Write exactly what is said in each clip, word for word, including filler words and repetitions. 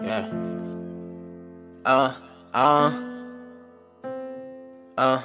Yeah. Uh, uh, uh.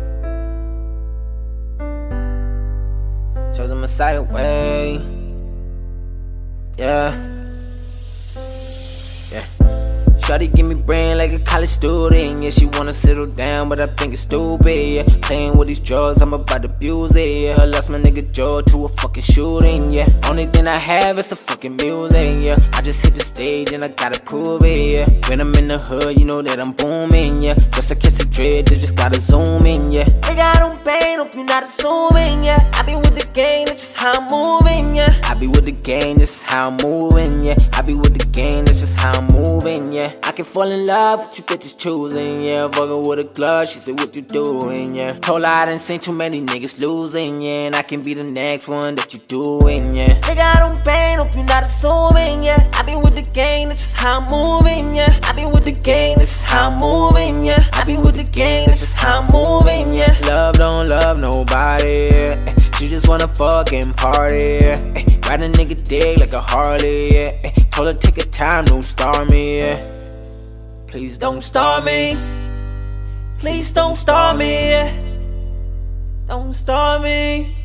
Chose a Messiah way. Yeah. Yeah. Shawty give me brain like a college student. Yeah, she wanna settle down, but I think it's stupid. Yeah, playing with these drugs, I'm about to abuse it. Yeah, I lost my nigga Joe to a fucking shooting. Yeah, only thing I have is the fucking music. Yeah, I just hit the stage and I gotta prove it. Yeah, when I'm in the hood, you know that I'm booming. Yeah, just a kiss of dread, they just gotta zoom in. Yeah, nigga, I don't pain, hope you're not assuming. Yeah, I be with the game, that's just how I'm moving. Yeah, I be with the game, this is how I'm moving. Yeah, I be with the game, that's just how I'm moving. Yeah, I can fall in love with you bitches choosing, yeah. Fucking with a glove, she said, what you doing, yeah. Told her I done seen too many niggas losing, yeah. And I can be the next one that you doing, yeah. Nigga, I don't pain, hope you're not assuming, yeah. I be with the game, that's just how I'm moving, yeah. I be with the game, that's just how I'm moving, yeah. I be with the game, that's just how I'm moving, yeah. Love don't love nobody, yeah. She just wanna fucking party, yeah. Ride a nigga dick like a Harley, yeah. Told her take her time, don't star me, yeah. Please don't star me. Please don't star me. Don't star me.